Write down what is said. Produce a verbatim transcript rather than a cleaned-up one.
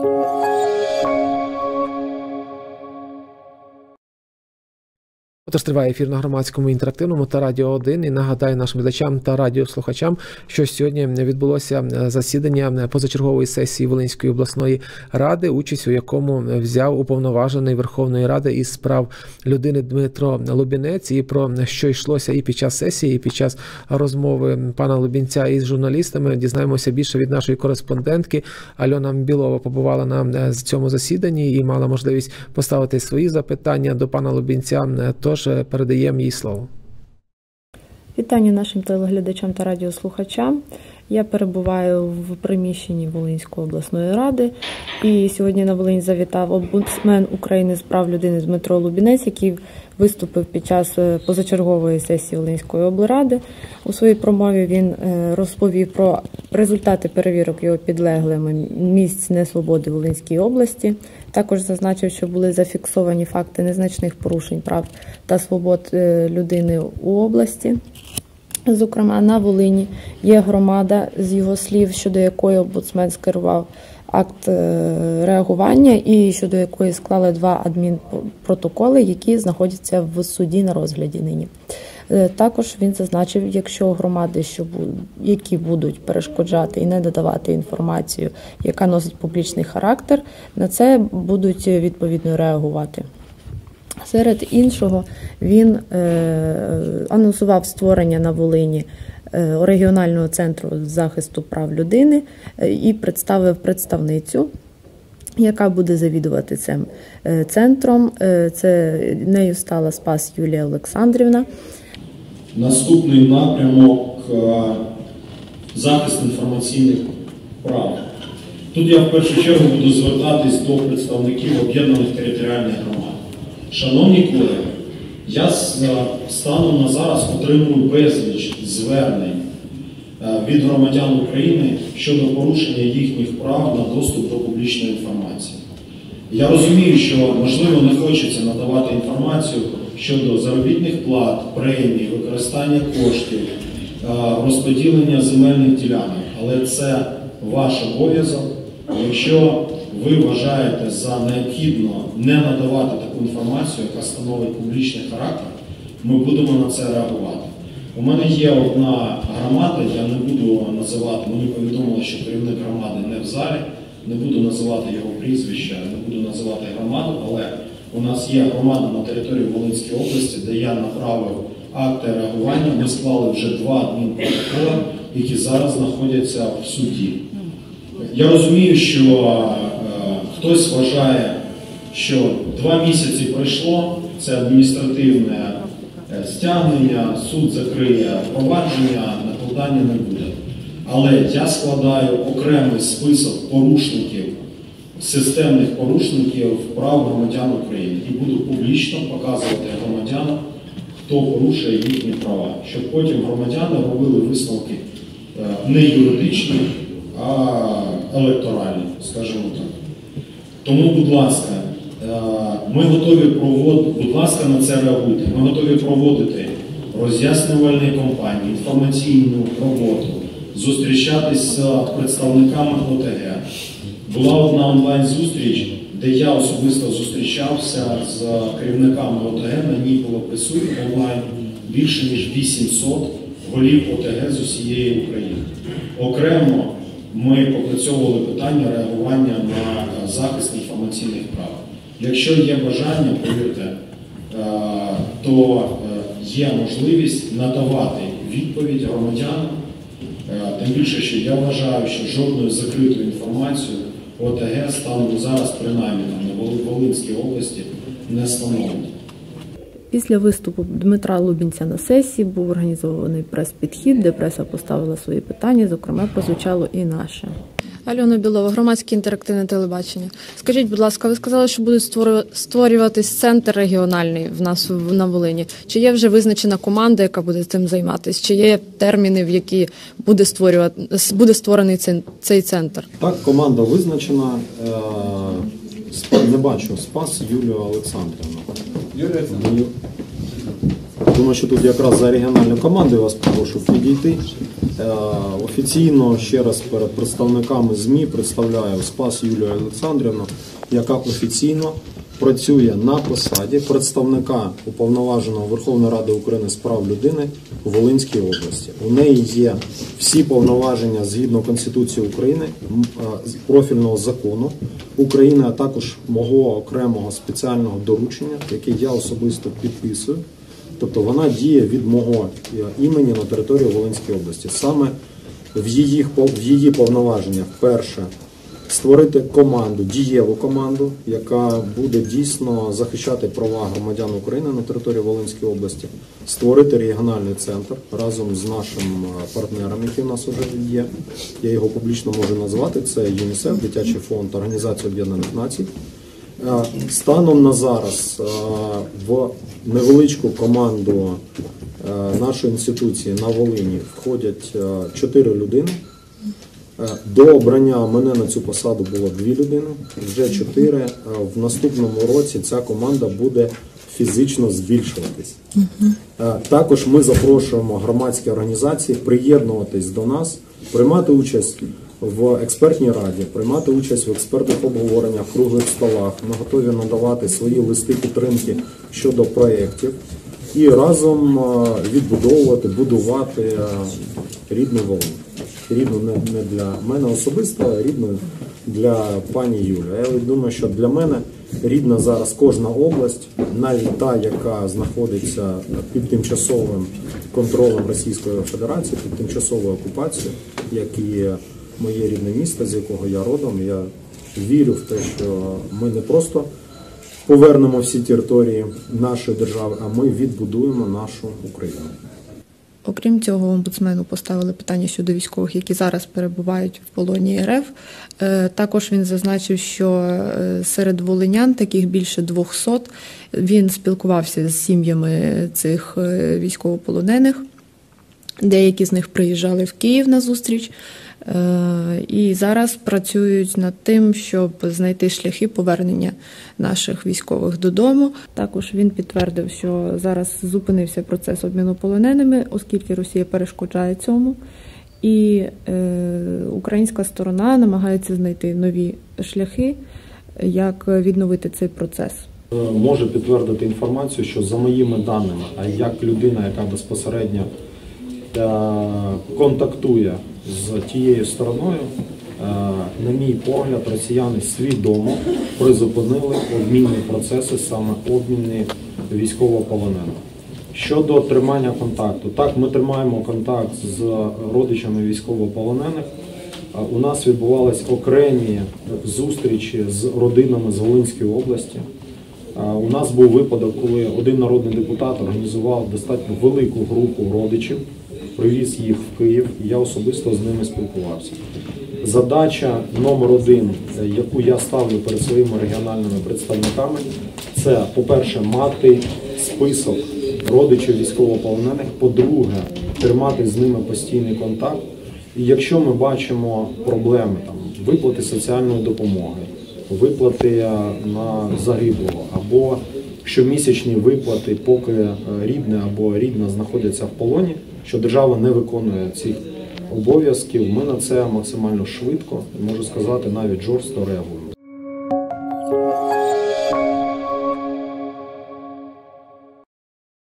Тож триває ефір на Громадському інтерактивному та Радіо один. І нагадаю нашим глядачам та радіослухачам, що сьогодні відбулося засідання позачергової сесії Волинської обласної ради, участь у якому взяв уповноважений Верховної Ради із справ людини Дмитро Лубінець. І про що йшлося і під час сесії, і під час розмови пана Лубінця із журналістами дізнаємося більше від нашої кореспондентки. Альона Білова побувала на цьому засіданні і мала можливість поставити свої запитання до пана Лубінця. Тож передаємо їй слово. Вітання нашим телеглядачам та радіослухачам. Я перебуваю в приміщенні Волинської обласної ради. І сьогодні на Волинь завітав омбудсмен України з прав людини Дмитро Лубінець, який виступив під час позачергової сесії Волинської облради. У своїй промові він розповів про результати перевірок його підлеглими місць несвободи в Волинській області. Також зазначив, що були зафіксовані факти незначних порушень прав та свобод людини у області. Зокрема, на Волині є громада, з його слів, щодо якої омбудсмен скерував акт реагування і щодо якої склали два адмінпротоколи, які знаходяться в суді на розгляді нині. Також він зазначив, якщо громади, що які будуть перешкоджати і не надавати інформацію, яка носить публічний характер, на це будуть відповідно реагувати. Серед іншого, він е, анонсував створення на Волині е, регіонального центру захисту прав людини е, і представив представницю, яка буде завідувати цим е, центром. Е, це нею стала Спас Юлія Олександрівна. Наступний напрямок е, – захист інформаційних прав. Тут я в першу чергу буду звертатись до представників об'єднаних територіальних громад. Шановні колеги, я станом на зараз отримую безліч звернень від громадян України щодо порушення їхніх прав на доступ до публічної інформації. Я розумію, що, можливо, не хочеться надавати інформацію щодо заробітних плат, премій, використання коштів, розподілення земельних ділянок, але це ваш обов'язок. Якщо ви вважаєте за необхідно не надавати таку інформацію, яка становить публічний характер, ми будемо на це реагувати. У мене є одна громада, я не буду називати, мені повідомили, що керівник громади не в залі, не буду називати його прізвище, не буду називати громаду, але у нас є громада на території Волинської області, де я направив акти реагування, ми склали вже два адмінпротоколи, які зараз знаходяться в суді. Я розумію, що е, хтось вважає, що два місяці пройшло, це адміністративне е, стягнення, суд закриє провадження, накладання не буде. Але я складаю окремий список порушників, системних порушників прав громадян України і буду публічно показувати громадянам, хто порушує їхні права, щоб потім громадяни робили висновки е, не юридичні, а електоральні, скажімо так. Тому, будь ласка, ми готові проводити, будь ласка, на це реагуйте. Ми готові проводити роз'яснювальні кампанії, інформаційну роботу, зустрічатись з представниками О Те Ге. Була одна онлайн-зустріч, де я особисто зустрічався з керівниками О Те Ге, на ній було присутньо онлайн більше ніж вісімсот голів О Те Ге з усієї України. Окремо ми попрацьовували питання реагування на захист інформаційних прав. Якщо є бажання, повірте, то є можливість надавати відповідь громадянам. Тим більше, що я вважаю, що жодної закритої інформації О Те Ге станом зараз, принаймні там, на Волинській області, не становить. Після виступу Дмитра Лубінця на сесії був організований прес-підхід, де преса поставила свої питання, зокрема, прозвучало і наше. Альона Білова, Громадське інтерактивне телебачення. Скажіть, будь ласка, ви сказали, що буде створюватись центр регіональний в нас на Волині. Чи є вже визначена команда, яка буде цим займатися? Чи є терміни, в які буде створювати, буде створений цей центр? Так, команда визначена. Не бачу. Спас Юлія Олександрівна. Юлія. Думаю, що тут якраз за регіональну команду вас попрошу підійти. Офіційно ще раз перед представниками ЗМІ представляю Спас Юлію Олександрівну, яка офіційно працює на посаді представника Уповноваженого Верховної Ради України з прав людини у Волинській області. У неї є всі повноваження згідно Конституції України, профільного закону України, а також мого окремого спеціального доручення, яке я особисто підписую. Тобто вона діє від мого імені на території Волинської області. Саме в її, в її повноваженнях перше створити команду, дієву команду, яка буде дійсно захищати права громадян України на території Волинської області, створити регіональний центр разом з нашим партнером, який у нас вже є. Я його публічно можу назвати, це ЮНІСЕФ, Дитячий фонд Організації Об'єднаних Націй. Станом на зараз в невеличку команду нашої інституції на Волині входять чотири людини. До обрання мене на цю посаду було дві людини, вже чотири. В наступному році ця команда буде фізично збільшуватись. Uh-huh. Також ми запрошуємо громадські організації приєднуватись до нас, приймати участь в експертній раді, приймати участь в експертних обговореннях, круглих столах. Ми готові надавати свої листи підтримки щодо проєктів і разом відбудовувати, будувати рідну Волинь. Рідну не для мене особисто, а рідну для пані Юлії. Я думаю, що для мене рідна зараз кожна область, навіть та, яка знаходиться під тимчасовим контролем Російської Федерації, під тимчасовою окупацією, як і моє рідне місто, з якого я родом. Я вірю в те, що ми не просто повернемо всі території нашої держави, а ми відбудуємо нашу Україну. Окрім цього, омбудсмену поставили питання щодо військових, які зараз перебувають в полоні РФ. Також він зазначив, що серед волинян, таких більше двохсот, він спілкувався з сім'ями цих військовополонених. Деякі з них приїжджали в Київ на зустріч і зараз працюють над тим, щоб знайти шляхи повернення наших військових додому. Також він підтвердив, що зараз зупинився процес обміну полоненими, оскільки Росія перешкоджає цьому. І е, українська сторона намагається знайти нові шляхи, як відновити цей процес. Можу підтвердити інформацію, що за моїми даними, а як людина, яка безпосередньо контактує з тією стороною, на мій погляд, росіяни свідомо призупинили обмінні процеси, саме обміни військовополонених. Щодо тримання контакту, так, ми тримаємо контакт з родичами військовополонених. У нас відбувались окремі зустрічі з родинами з Волинської області. У нас був випадок, коли один народний депутат організував достатньо велику групу родичів, привіз їх в Київ, і я особисто з ними спілкувався. Задача номер один, яку я ставлю перед своїми регіональними представниками, це, по-перше, мати список родичів військовополонених, по-друге, тримати з ними постійний контакт. І якщо ми бачимо проблеми, там, виплати соціальної допомоги, виплати на загиблого, або щомісячні виплати, поки рідне або рідна знаходяться в полоні, що держава не виконує цих обов'язків, ми на це максимально швидко, можу сказати, навіть жорстко реагуємо.